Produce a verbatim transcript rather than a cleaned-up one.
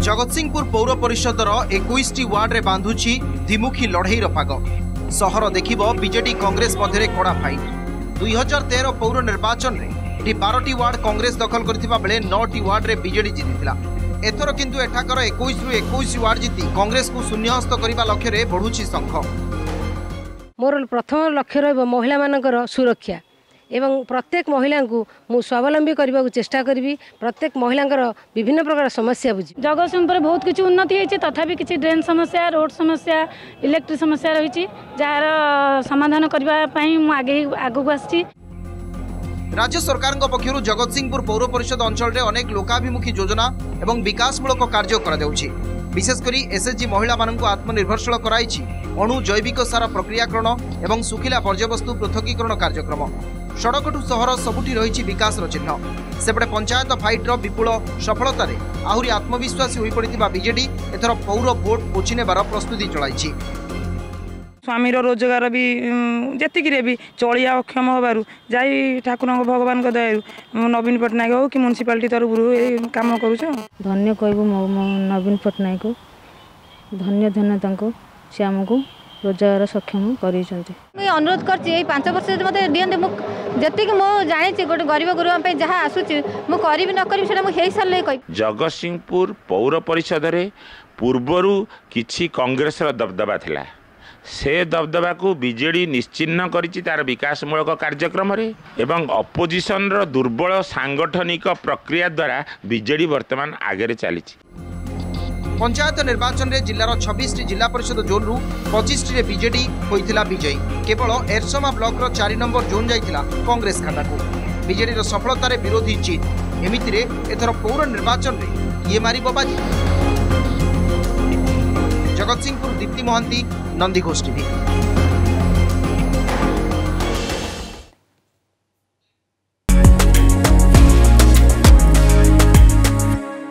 जगतसिंहपुर पौर परिषदर इक्कीस T ward रे बांधुची द्विमुखी लड़ईर पाग। सहर देखिबो बीजेडी कांग्रेस मध्य कड़ा फाइट। दुई हजार तेरह पौर निर्वाचन में बारह वार्ड कांग्रेस दखल करथिबा बेले नौ टी वार्ड रे बीजेडी जीतिथिला। एथर किंतु एठाकर इक्कीस रु इक्कीस वार्ड जीति कांग्रेस को शून्यहस्त करने लक्ष्य रे बढ़ुची संघ। मोर प्रथम लक्ष्य रहिबो महिला मानकर सुरक्षा एवं प्रत्येक महिला को मु स्वावलंबी करने को चेष्टा करी। प्रत्येक महिला विभिन्न प्रकार समस्या बुझी। जगतसिंहपुर बहुत किसी उन्नति होती तथापि किसी ड्रेन समस्या रोड समस्या इलेक्ट्रिक समस्या रही जार समाधान करने आगे आगू आसी। राज्य सरकार पक्षर जगतसिंहपुर पौर परिषद अंचल में अनेक लोकाभिमुखी योजना एवं विकासमूलक कार्य कर विशेषकर एसएचजी महिला मानक आत्मनिर्भरशील कराई अणु जैविक सार प्रक्रियाकरण एवं सुखिला पर्यवस्तु पृथकीकरण कार्यक्रम। सड़कठू सहर सबुठी रही विकास चिन्ह। सेपटे पंचायत फाइट्र विपुल सफलतार आहरी आत्मविश्वासी हो पड़ा बीजेडी एथर पौर भोट पोछि नेबार प्रस्तुति चलाई। स्वामीर रोजगार भी जी भी चलिया अक्षम होबारु जाई ठाकुर भगवान दया नवीन पट्टनायक हो कि म्युनिसिपालिटी तरफ काम करुछ। धन्य कहबू नवीन पट्टनायक को धन्य धन्य से आमको रोजगार सक्षम कर अनुरोध कर पांच वर्ष मत दिखती जी जानी गोटे गरीब गुरुआ जहाँ आसूँ मुझे न करी सारे कह। जगतसिंहपुर पौर परिषद रे पूर्वर किछि कांग्रेस दबदबा थिला से दबदबा को बीजेडी निश्चिन्न करिछि तार विकासमूलक कार्यक्रम रे एवं अपोजिशन रो दुर्बल सांगठनिक प्रक्रिया द्वारा बीजेडी वर्तमान आगे चली। पंचायत निर्वाचन में जिलार छब्बीस टी जिला परिषद जोन रु पच्चीस टी बीजेडी होइथिला विजयी। केवल एरसमा ब्लॉक रो चार नंबर जोन जाइथिला कांग्रेस खाता को। बीजेडी रो सफलतार विरोधी जीत एमिति रे एथर पौर निर्वाचन में ये मारिबो बाजी। जगतसिंहपुर दीप्ति महांती, नंदीघोष टीवी।